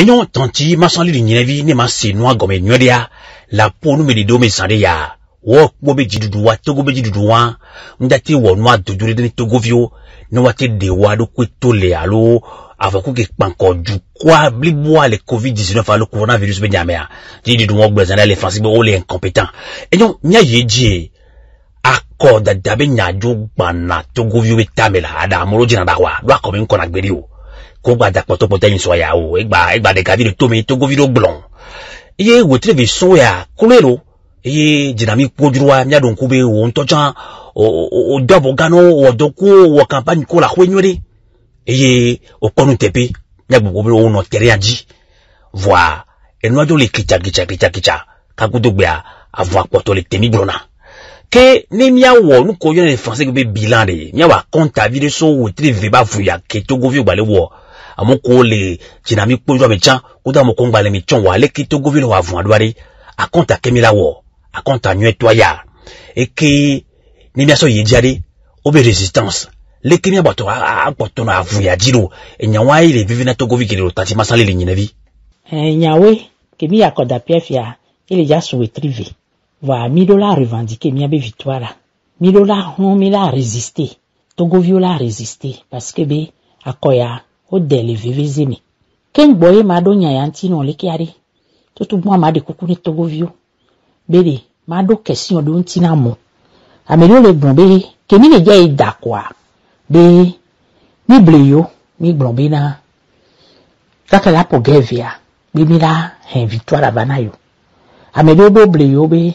Enyo tanti masali di nyevi ne masi noa gome nyodia la po no me di do me sande ya wo bo be jidudu wa togo be jidudu wa ndati wo noa dudure de togo vio no wate de wa do kweto le alo avako ke panko ju kwa bliboa le covid-19 alo coronavirus be nyamea jidudu wo gbezana le français be o le incompétent enyo nya yeji akoda dabe nyajo bana togo vio be tamela ada moro jina dawa do akobe nko na gberi o ko gba da poto yin so ya o egba de gavi de tomi togo video blon iye wetre be so ya kolero iye jinami pojruwa nya don kube o ntojan o dabo gano o doku o campagne ko la hwenwere iye o konu tepe nya gbogbo be o no tere aji voi enwa jo le kicha ka gudo gbe avoir poto le temi blona ke ne mia wo nu ko yo ne français be bilan de mia wa compta video so wetre ve ba vuya ke togo video gbale wo amoko le jinami pojo mecha kuda moko ngba le michon wa le kitogo vilo wa vun adwari akonta kemila wo akonta nyetoya eke ni mi aso yejiade obe resistance le kemia bato apoto na avu ya jiro enyawa ile vivi na togo vikiro tati masale le nyinevi nyawe kemi akoda piefia ile ja so retrieve va $1000 revendiquer mi abe victoire $1000 on mi la résister togo viola résister parce que be akoya o dele vivezemi ken boye mado nyayanti no le kiari to tu mo amade kuku ni togo vio bele mado question do ntina mo amelo le blombe kemi le ja ida kwa be mi bleyo mi blombe na kaka la pogevia be mi la victoire banayo amelo do bleyo be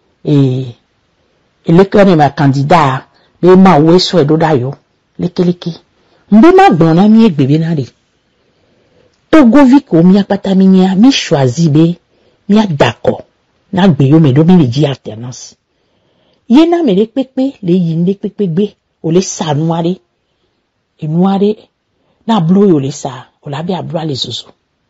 ele kane ma candidat be ma weso edo dayo lekeleke mbe ma gbona mi egbebe na re togo vi ko mi apata mi nia mi choisi be mi adako na gbe yo me do mi le ji alternance ye na me le pepe le yin le pepe gbe o le sa nuare na blo yo le sa o la be ablo le soso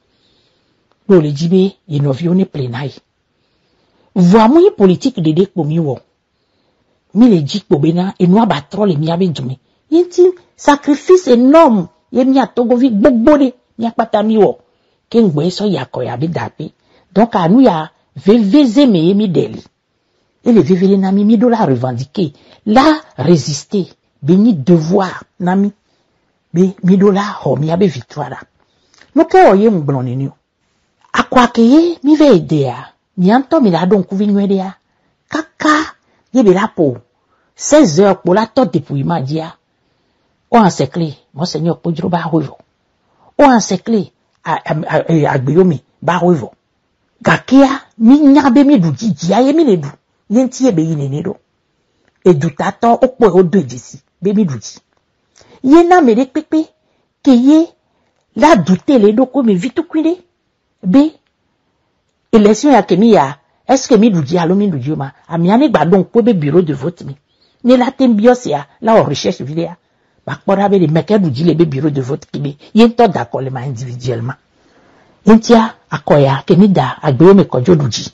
lo le jibe ye no vi oni plenai voi mo politique de dekpo mi wo mi le ji po be na enu abatro le mi abe dumi yenti sacrifice énorme ye mi atogo vi gbogbo de mi apata mi wo ke ngbo so yakoya bi dape donc anu ya veveze me mi deli et le vevele na mi $1000 revendiquer la résister béni devoir na mi be $1000 ho mi abe victoire no ke oye mblon ni akwa ke ye mi ve idea mi anto mi la don ku vi nwede ya kaka ye be la po 16 heures pour la tot depuis madia o encercler monseigneur Podro ba hoivo o encercler agbeyomi ba hoivo gakia mi nyabe mi du jiji aye mi le du yenti ebe yi nene do edu tato opo o do ejisi be mi du ji ye na mere pepe ke ye la douter le do ko mi vitu kwide be élection ya kemi ya est-ce que mi du ji alo mi du ji ma ami ani gbadon ko be bureau de vote mi ni la tembios ya la o recherche vidéo bakpora be de meke du ji le be bureau de vote kibe yento d'accord le ma individuellement yentia akoya kemi da agbeyo me kojo du ji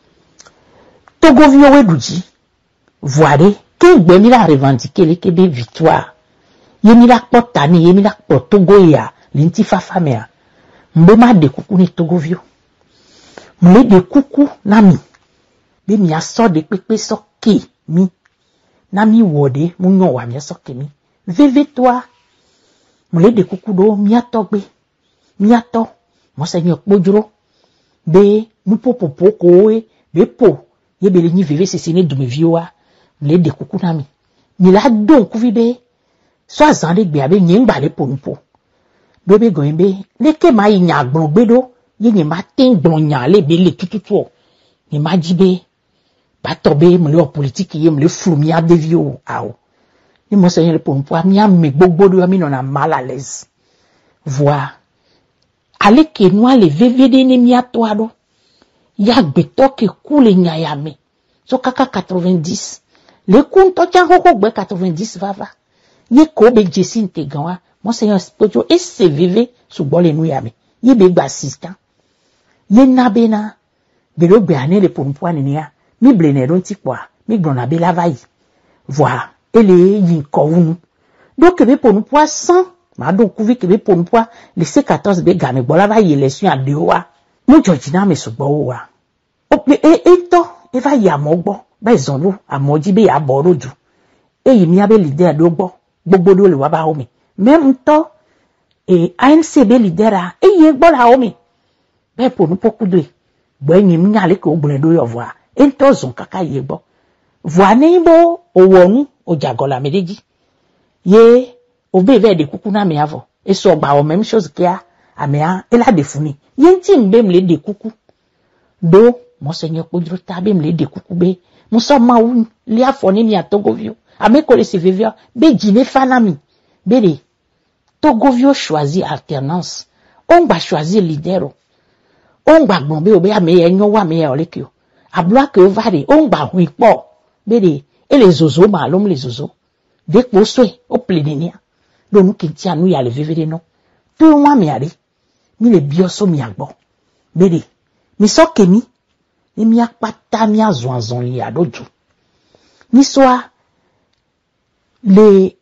togo vio we du ji voire ke gbe mi la revendiquer le kebe victoire yemi la potani yemi la potogo ya linti fafa mea mbe ma de kuku ni togo vio mle de kuku na mi be mi aso de pepe so ke mi na mi wode mu nyo wa mi so ke mi veve toi mle de kuku do mi atogbe mi ato monseigneur Podro be mu popopo ko be po ye be le ni veve se sene du me vioa mle de kuku na mi la don ku vi be so azande gbe abe nyin gba le ponpo bebe goimbe le ke ma yin agbon gbedo ye ni ma tin gbon yan le be le tututu ni ma jibe ba tobe mo le politique ye mo le flu mi adevio awo ni monseigneur le ponpo mi am me gbogbo do mi no na mal à l'aise voir ale ke noa le vevede ne mi atoado ya gbeto ke kule nyaya me so kaka 90 le kunto cha hoko gbe 90 vava ye ko be jesi nte ganwa monseigneur Podro et se veve sugbo le nu ya me ye be gba assistant ye na be na be lo gbe ane le pompo ani ya mi blene don ti kwa mi gbona be lavayi voir ele yin ko unu donc be pompo 100 ma do kuvi ke be ponpoa le C14 be game bola va élection à dewa mu Georgina me sugbo wa o pe to e va ya mo gbo ba izonlo amoji be ya boroju eyi mi abe leader do gbo gbogbo do le wa ba omi même to ANC be leader eyi gbo la omi be ponpo kudo gbo yin mi ale ko ogbon do yo voa ento zon kaka ye gbo voa ni bo owonu ojagola medeji ye obe ve de kuku na me avo eso gba o même chose kia amea ela de funi ye nti mbe mle de kuku do monseigneur kodro tabe mle de kuku be muso ma wu li afoni mi atogovio ameko le sevevia be jine fanami be de togovio choisir alternance on va choisir leader on gba gbon be obe ame enyo wa me olekio ablo ke ovare on gba hu ipo be de ele zozo ma lom le zozo de poswe o plenenia do nu kinti anu ya le vevere no to nwa mi are mi le bioso mi agbo be de mi so kemi mi apata mi azonzon ya doju ni soa le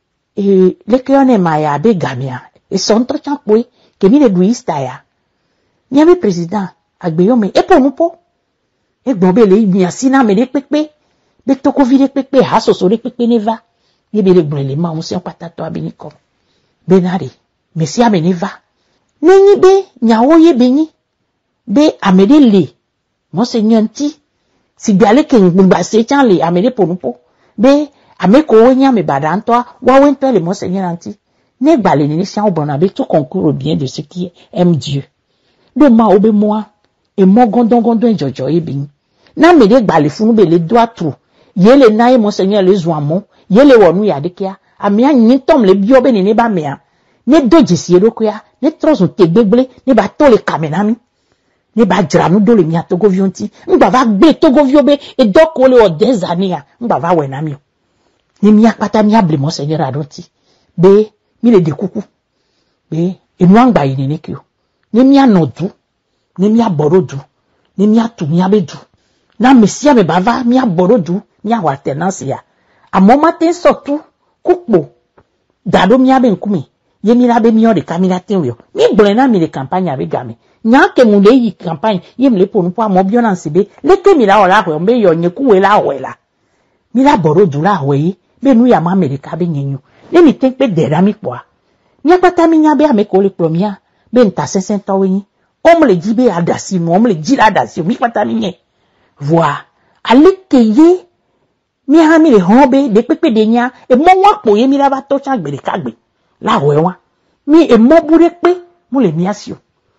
keone maya be gamia e son trachan poi ke mi le duista ya ni ame president agbeyo me e ponupo e gbon be le mi asina me de pepe be to ko vire pepe ha soso de pepe neva ye be le gbon le ma on se pata to abiniko benare mesia me neva nenyi be nyawo ye benyi be amede le monseigneur nti si biale ke ngba se chan le amede ponupo be ameko wonya me badanto wa wento le monseigneur nti ne gbale ni sia obona be tout concourt bien de ce qui aime Dieu do ma obe moi e mo gondon enjojo e bin na me de gbale funu be le doa tru yele na e monseigneur le zoamo yele wonu ya dekia amia nyin tom le bio be ni ba mea ne doji si edokoya ne trozo tegbegle ne ba to le kamenami ne ba dranu do le mi atogovio nti ngba va gbe togovio be e doko le o des années ngba va we na mi ni mi apata mi able monseigneur adonti be mi le dekuku be enu angba yi ni kio ni mi anodu ni mi aborodu ni mi atu mi abedu na mesia me bava mi aborodu mi awa alternance ya amo matin sotu kupo dado mi abe nkumi ye mi labe mi o de kamera tenyo mi blena mi de campagne abe game nya ke mu le yi campagne ye mi le ponu po amo violence be le ke mi la ola ho mbe yo nyeku we la wela mi la borodu la we be nu ya ma America be nyenyu le mi ten pe de rami po nya pata mi nya be ame ko le promia be nta sensen to we o mo le jibe adasi mo le jira adasi mi pata mi nye voi aleke ye mi ha mi le honbe de pepe de nya e mo wa po ye mi la ba to cha gbere kagbe la wewa mi e mo bure pe mo le mi asio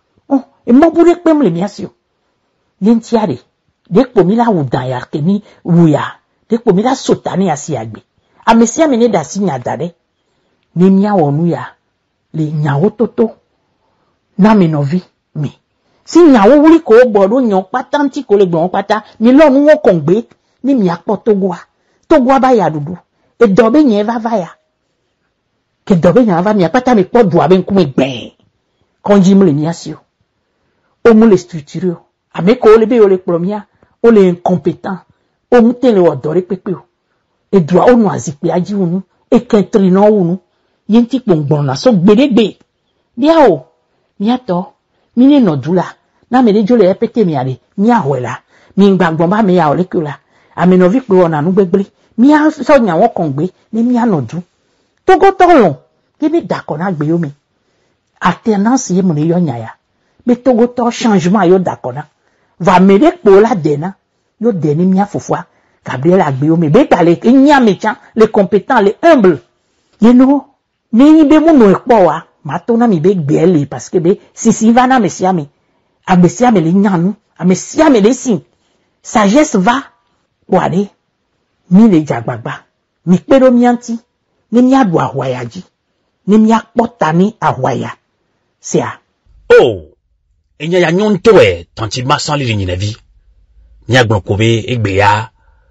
e mo bure pe mo le mi asio yentiare de po mi la wudan ya ke ni wuya de po mi la sotani asi agbe amesia mi ne da si nya dare ni mi awonu ya le nyawo toto na mi novi mi si nyawo wuri ko gbodo yan pata nti ko le gbon pata mi lonu won kon gbe ni mi apo togwa ba ya dudu e dobe yen va ya ke dobe yen va mi apata mi po du abe nku me gben konji mo le mi asio o mo le structure ame ko le be o le promia o le incompétent o mu ten le odore pepe o e dua o nu azipe aji unu e kentri no unu yin ti pongbon na so gbedegbe bia o mi ato mi ne nodula na me de jole epete mi ale mi awela mi ngbagbon ba mi ya o le kula ame no vi pe ona nu gbegble mi a so nya won kon gbe ni mi anodu togo tolon ke mi dako na gbe yo mi alternance ye mo le yo nya ya be togo to changement yo dako na va me de po la dena yo deni mi afofua Gabriel agbe yo mi be tale ke nya me chan les compétents les humbles you know ni be mo no epo wa ma to na mi be gbe ele parce que be si va na mesia mi abesia me le nyanu amesia me le sin sagesse va wade mi le jagbagba mi pedo mi anti ni mi adu ahwaya ji ni mi apota ni ahwaya sia oh enya ya nyonto e tanti masan li ni navi ni agbon ko be egbe ya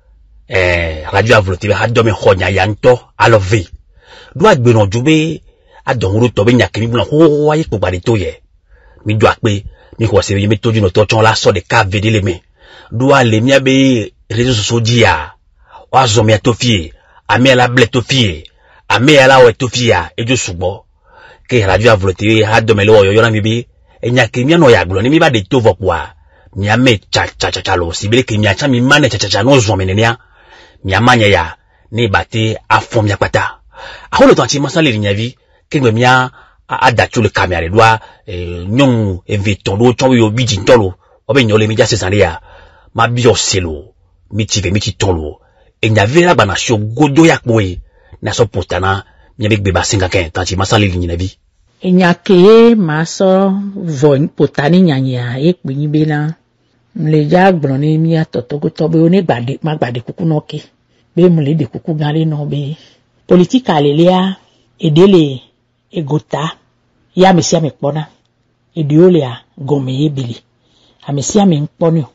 radio avolote be haddo me honya ya nto alove do agbe no jube adonro to be nyakini bula ho waye po gbade to ye mi do ape mi ko se mi toju no to chon la so de ka vedele me do ale mi abe réseaux sociaux dia wa zo mi atofie ame la ble tofie ame la we tofia ejo subo ke radio a volonté ha do melo yo na mi bi enya ke mi no ya glo ni mi ba de to vokwa mi ame cha lo sibele ke mi acha mi mane cha no zo menenia mi amanya ya ni bate afom ya pata a ho lo tanti masale linyavi ke me mia a datu le camera doa nyong eviton do chon yo biji ntolo obe nyole mi jase sanria ma bio selo mi titolo enya vera bana sho godo yakwe na so potana mi be ba 55 tanti masale linyavi enya ke maso von potani nyanya ekpin be na mleja gbon ni mi atotogo to be oni gbade ma gbade kuku no ke be mle de kuku gare no be politika lelea edele egota ya mesia me kpona ediolia gome ebili amesia me nkponio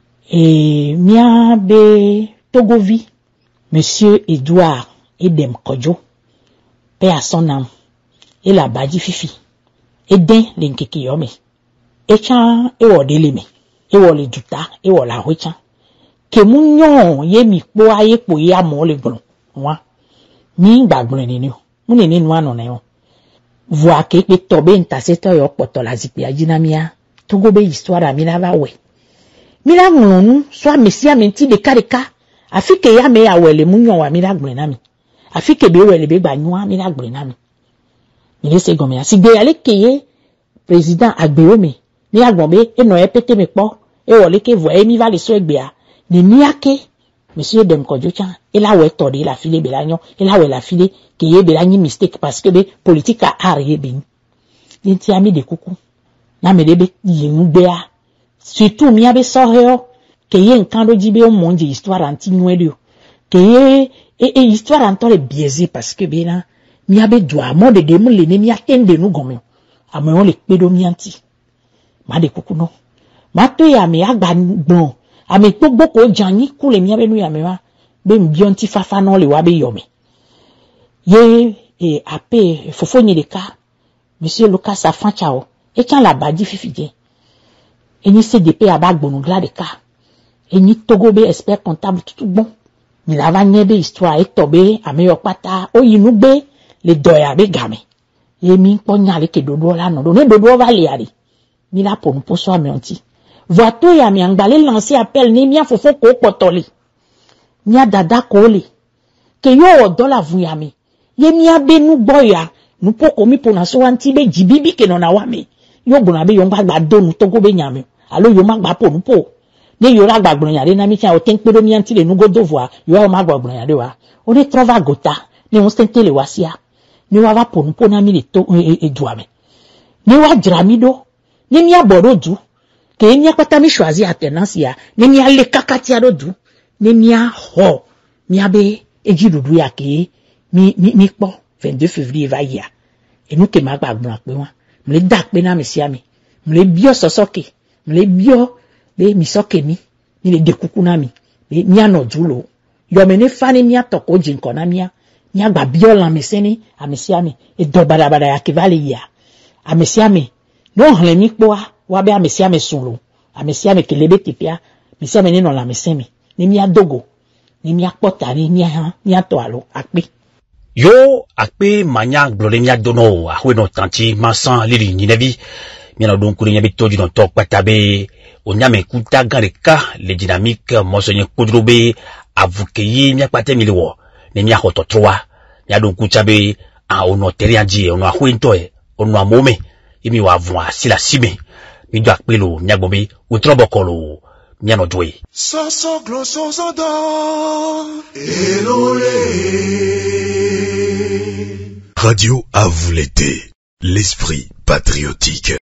mia be togovi monsieur Edouard Edem Kojo pe à son âme et la badji fifi eden lenkeke yome echa ewodele me ewole duta ewola hwecha ke munyo ye mi po aye po ya mo le gbon wa mi gbagbon ni o mu ni ninu ano na yo voa ke pe tobe intercessor yo poto la zipi ajinamia togo be histoire mi na ba we mi la ngunu so amesia mi ti de kareka afike ya me awele munyo wa mi la gbon na mi afike be wele be gbanwa mi la gbon na mi mi le se gomia sigbe ale keye président agbewome ni agbonbe eno epete me po e wole ke vo emi va le so egbea ni niake monsieur Edem Kojo chan e la we todi la file be la nyon e la we la file keye be la ni mistake parce que be politique a arrivé bin ni ti ami de kuku na me debe yinu bea surtout mi abe so heo keye nkan do jibe o monje histoire anti nwelio keye histoire anto le biaisé parce que be na mi abe doa mo de demu le ni mi atende nu gomme amoyon le pedo mi anti ma de kuku no ma to ya me agba gbon ame gbogbo ko janyi ku le mi abe nu ya me wa be mbi anti fafa no le wa be yome ye ape fofonyi de ka monsieur Lucas Afanchao e kan la badji fifije eni CDP abagbonu gla de ka eni Togo be expert comptable tout bon mi la va nyebe histoire e tobe ameyo pata o yinu gbe le doya be game ye mi ponya le ke dodo la no do ne dodo va le ari mi la ponu poso ame onti voito ya mi angbale lancer appel ni mi afofo ko potoli mi adada ko le ke yo odo la vu ya mi ye mi abenu boya nu poko mi pona so anti be jibibi ke no na wa mi yo gbona be yo ngba donu Togo be nyame alo yo magba ponu po ne yo la gbagbon ya de na mi ti o tenpedo mi anti le nu godo voa yo ma gbagbon ya de wa o ne trova gota ne on stente le wasia ni wa va ponu po na mi le to eduame ni wa dramido ni mi aboro du ke ni akpata mi choisi alternance ya ni mi ale kakati adodu ni mi ho mi abe ejidudu ya ke mi po 22 février va ya e nu ke ma gbagbon ape wa mo le da pe na mi si ami mo le bio sosoke mo le bio be mi soke mi ni le dekuku na mi be mi anoju lo yo me ne fani mi atoko jinko na mi agba bio la mi seni amesi ami e do badabada ya ke vale ya amesi ami no hlen mi po wa be amesi ami sunlo amesi ami ke lebe tipia amesi ami ni no la mesemi ni mi adogo ni mi akpota ni ato alo akpe yo akpe manya glore mi adono ahwe no tanti masan liri nyinavi mi na don kuri nyabi toji no tok patabe onyame kuta gareka le dynamique monseigneur Kodrobe avukeye mi akpate mi lewo ni mi akoto troa mi adon kuchabe a ono terianji ono ahwe ntoe ono amome imi wa vwa sila sime mi do akpe lo mi agbobe utrobokolo mi anojwe so gloso so do elole. Radio à vous l'été, l'esprit patriotique.